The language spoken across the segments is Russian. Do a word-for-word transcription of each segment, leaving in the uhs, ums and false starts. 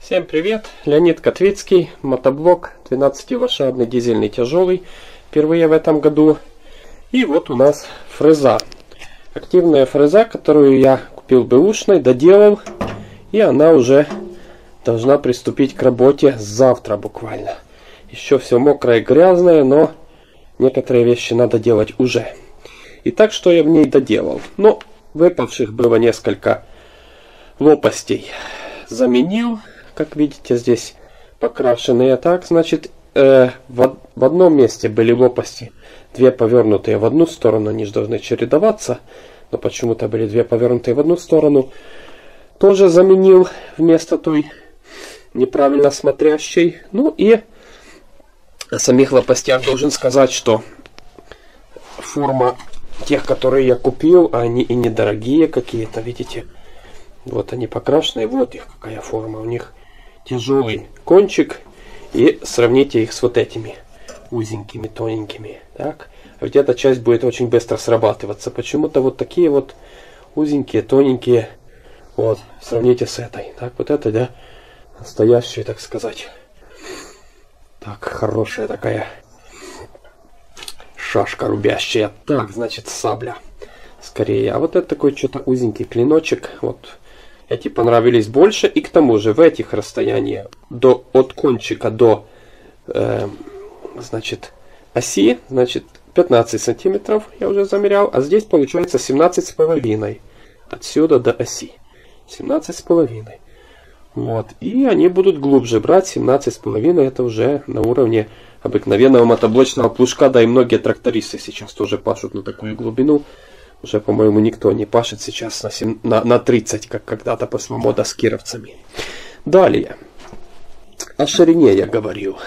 Всем привет! Леонид Котвицкий, мотоблок, двенадцатилошадный, дизельный, тяжелый, впервые в этом году. И вот у нас фреза. Активная фреза, которую я купил бэушной, доделал. И она уже должна приступить к работе завтра буквально. Еще все мокрое и грязное, но некоторые вещи надо делать уже. Итак, что я в ней доделал? Ну, выпавших было несколько лопастей. Заменил, как видите, здесь покрашенные так. Значит, э, в, в одном месте были лопасти, две повернутые в одну сторону, они же должны чередоваться, но почему-то были две повернутые в одну сторону. Тоже заменил вместо той неправильно смотрящей. Ну и о самих лопастях должен сказать, что форма тех, которые я купил, они и недорогие какие-то, видите. Вот они покрашенные, вот их какая форма. У них тяжелый кончик. И сравните их с вот этими узенькими, тоненькими. Так. А ведь эта часть будет очень быстро срабатываться. Почему-то вот такие вот узенькие, тоненькие. Вот, сравните с этой. Так, вот это, да, настоящая, так сказать. Так, хорошая такая шашка рубящая. Так, значит, сабля. Скорее. А вот это такой что-то узенький клиночек. Вот. Эти понравились больше. И к тому же в этих расстояниях до, от кончика до э, значит, оси, значит, пятнадцать сантиметров я уже замерял. А здесь получается семнадцать с половиной. Отсюда до оси. семнадцать с половиной. Вот. И они будут глубже брать. семнадцать с половиной это уже на уровне обыкновенного мотоблочного плужка. Да и многие трактористы сейчас тоже пашут на такую глубину. Уже, по-моему, никто не пашет сейчас на, семь, на, на тридцать, как когда-то по мода с кировцами. Далее. О ширине я говорил.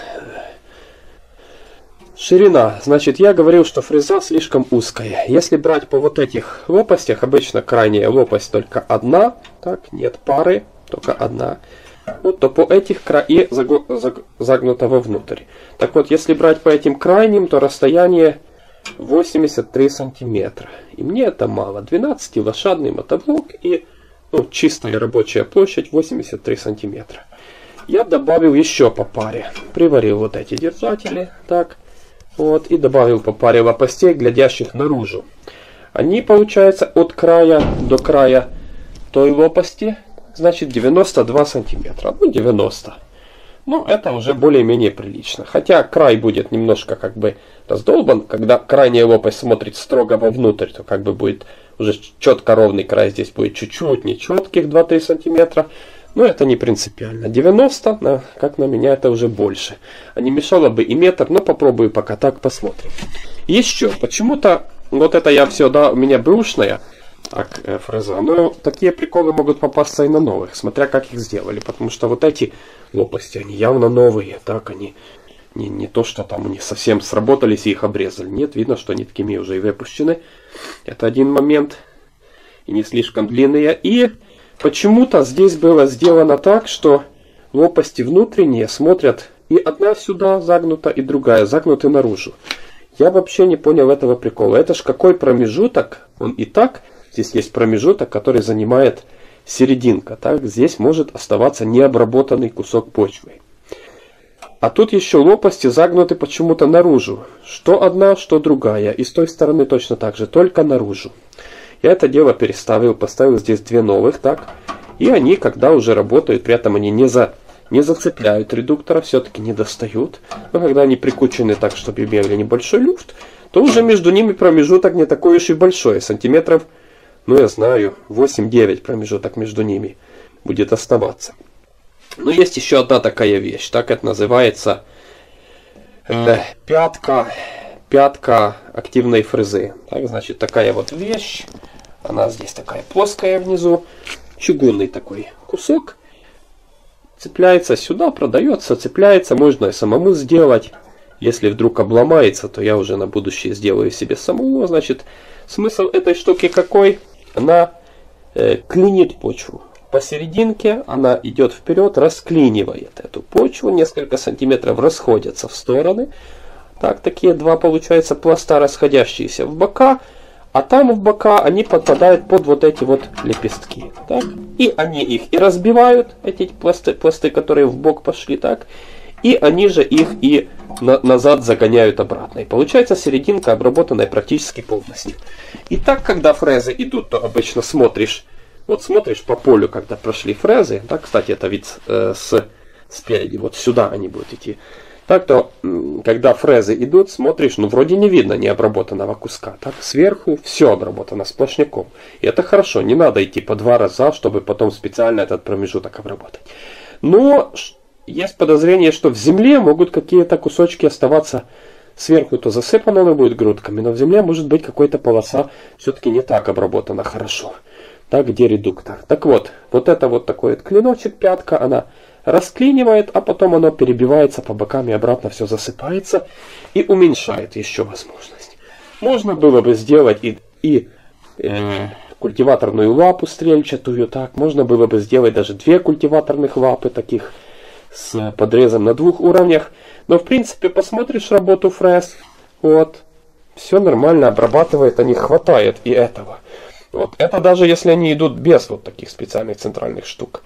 Ширина. Значит, я говорил, что фреза слишком узкая. Если брать по вот этих лопастях, обычно крайняя лопасть только одна. Так, нет пары, только одна. Вот, то по этих кра... и заг... Заг... загнуто вовнутрь. Так вот, если брать по этим крайним, то расстояние восемьдесят три сантиметра. И мне это мало. двенадцатилошадный мотоблок и ну, чистая рабочая площадь восемьдесят три сантиметра. Я добавил еще по паре. Приварил вот эти держатели. Так. Вот. И добавил по паре лопастей, глядящих наружу. Они, получается, от края до края той лопасти, значит, девяносто два сантиметра. Ну, девяносто. Ну, это уже более-менее прилично. Хотя край будет немножко как бы раздолбан. Когда крайняя лопасть смотрит строго вовнутрь, то как бы будет уже четко ровный край. Здесь будет чуть-чуть нечетких два-три сантиметра. Но это не принципиально. девяносто, как на меня, это уже больше. А не мешало бы и метр, но попробую пока так, посмотрим. Еще, почему-то, вот это я все, да, у меня бэушная. Так, э, фреза. Но такие приколы могут попасться и на новых, смотря как их сделали. Потому что вот эти лопасти, они явно новые. Так, они не, не то, что там они совсем сработались и их обрезали. Нет, видно, что они такими уже и выпущены. Это один момент. И не слишком длинные. И почему-то здесь было сделано так, что лопасти внутренние смотрят и одна сюда загнута, и другая загнуты наружу. Я вообще не понял этого прикола. Это ж какой промежуток? Он и так... Здесь есть промежуток, который занимает серединка. Так? Здесь может оставаться необработанный кусок почвы. А тут еще лопасти загнуты почему-то наружу. Что одна, что другая. И с той стороны точно так же, только наружу. Я это дело переставил, поставил здесь две новых. Так? И они, когда уже работают, при этом они не, за, не зацепляют редуктора, все-таки не достают. Но когда они прикручены так, чтобы имели небольшой люфт, то уже между ними промежуток не такой уж и большой. Сантиметров... Ну, я знаю, восемь-девять промежуток между ними будет оставаться. Но есть еще одна такая вещь. Так это называется э, пятка, пятка активной фрезы. Так, значит, такая вот вещь. Она здесь такая плоская внизу. Чугунный такой кусок. Цепляется сюда, продается, цепляется. Можно и самому сделать. Если вдруг обломается, то я уже на будущее сделаю себе самому. Значит, смысл этой штуки какой? Она э, клинит почву. Посерединке она идет вперед, расклинивает эту почву. Несколько сантиметров расходятся в стороны. Так, такие два получаются пласта, расходящиеся в бока. А там в бока они подпадают под вот эти вот лепестки. Так? И они их и разбивают, эти пласты, пласты, которые в бок пошли, так. И они же их и на, назад загоняют обратно. И получается серединка обработанная практически полностью. И так, когда фрезы идут, то обычно смотришь. Вот смотришь по полю, когда прошли фрезы. Так, кстати, это вид э, с, спереди. Вот сюда они будут идти. Так то, когда фрезы идут, смотришь, ну вроде не видно необработанного куска. Так, сверху все обработано сплошняком. И это хорошо, не надо идти по два раза, чтобы потом специально этот промежуток обработать. Но есть подозрение, что в земле могут какие-то кусочки оставаться сверху, то засыпано оно будет грудками, но в земле может быть какая-то полоса все-таки не так обработана хорошо. Так, где редуктор? Так вот, вот это вот такой вот клиночек, пятка, она расклинивает, а потом оно перебивается по бокам и обратно все засыпается и уменьшает еще возможность. Можно было бы сделать и, и э, культиваторную лапу стрельчатую, так, можно было бы сделать даже две культиваторных лапы таких с подрезом на двух уровнях, но в принципе посмотришь работу фрез, вот, все нормально обрабатывает, а не хватает и этого. Вот, это даже если они идут без вот таких специальных центральных штук.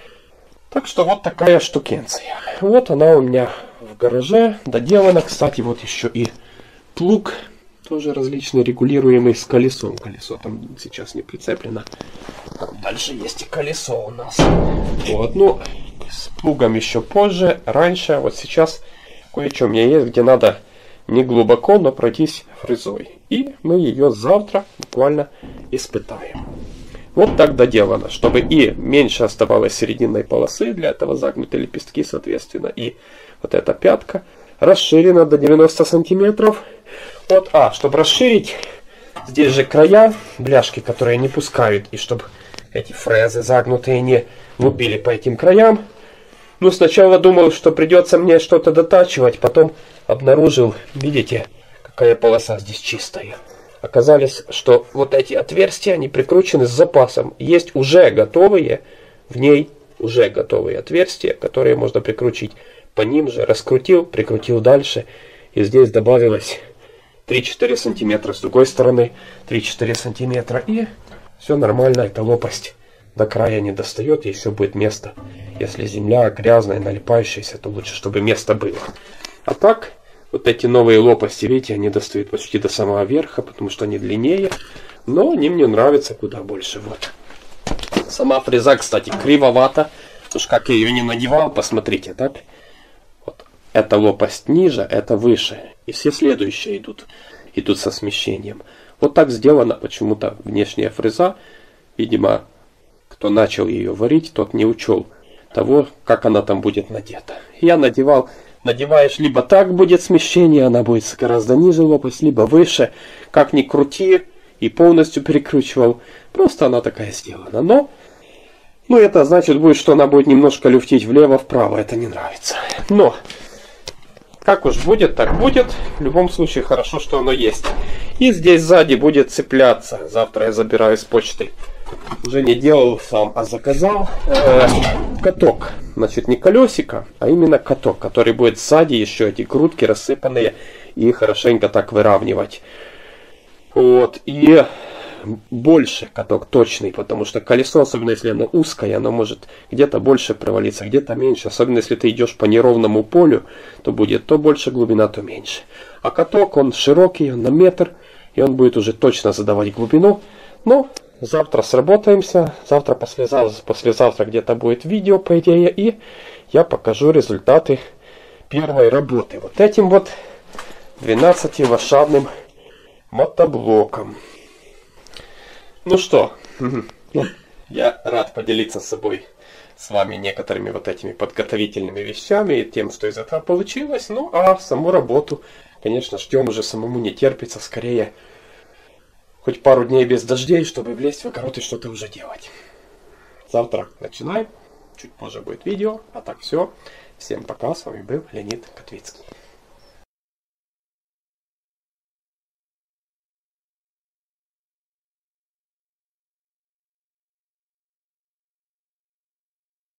Так что вот такая штукенция. Вот она у меня в гараже доделана. Кстати, вот еще и плуг. Тоже различный, регулируемый с колесом. Колесо там сейчас не прицеплено. Там дальше есть и колесо у нас. Вот, ну, с плугом еще позже. Раньше, вот сейчас кое-что у меня есть, где надо не глубоко, но пройтись фрезой. И мы ее завтра буквально испытаем. Вот так доделано, чтобы и меньше оставалось серединной полосы, для этого загнуты лепестки, соответственно, и вот эта пятка расширена до девяноста сантиметров. Вот, а, чтобы расширить, здесь же края, бляшки, которые не пускают, и чтобы эти фрезы загнутые не лупили по этим краям. Ну, сначала думал, что придется мне что-то дотачивать, потом обнаружил, видите, какая полоса здесь чистая. Оказалось, что вот эти отверстия, они прикручены с запасом. Есть уже готовые, в ней уже готовые отверстия, которые можно прикрутить. По ним же раскрутил, прикрутил дальше. И здесь добавилось три-четыре сантиметра. С другой стороны три-четыре сантиметра. И все нормально, эта лопасть до края не достает. И все будет место. Если земля грязная, налипающаяся, то лучше, чтобы место было. А так... Вот эти новые лопасти, видите, они достают почти до самого верха, потому что они длиннее. Но они мне нравятся куда больше. Вот. Сама фреза, кстати, кривовата. Уж как я ее не надевал, посмотрите, так? Вот. Эта лопасть ниже, это выше. И все следующие идут, идут со смещением. Вот так сделана почему-то внешняя фреза. Видимо, кто начал ее варить, тот не учел того, как она там будет надета. Я надевал... Надеваешь, либо так будет смещение, она будет гораздо ниже лопасть, либо выше. Как ни крути, и полностью перекручивал. Просто она такая сделана. Но, ну это значит будет, что она будет немножко люфтить влево-вправо. Это не нравится. Но, как уж будет, так будет. В любом случае, хорошо, что оно есть. И здесь сзади будет цепляться. Завтра я забираю с почты. Уже не делал сам, а заказал э, каток. Значит, не колесико, а именно каток, который будет сзади еще эти грудки рассыпанные и хорошенько так выравнивать. Вот. И больше каток точный, потому что колесо, особенно если оно узкое, оно может где-то больше провалиться, где-то меньше. Особенно если ты идешь по неровному полю, то будет то больше глубина, то меньше. А каток, он широкий, он на метр, и он будет уже точно задавать глубину. Но завтра сработаемся, завтра, послезавтра, послезавтра где-то будет видео, по идее, и я покажу результаты первой работы. Вот этим вот двенадцатилошадным мотоблоком. Ну что, я рад поделиться с собой, с вами некоторыми вот этими подготовительными вещами и тем, что из этого получилось. Ну, а саму работу, конечно, ждем уже, самому не терпится, скорее... Хоть пару дней без дождей, чтобы влезть в огород и что-то уже делать. Завтра начинаем. Чуть позже будет видео. А так все. Всем пока. С вами был Леонид Котвицкий.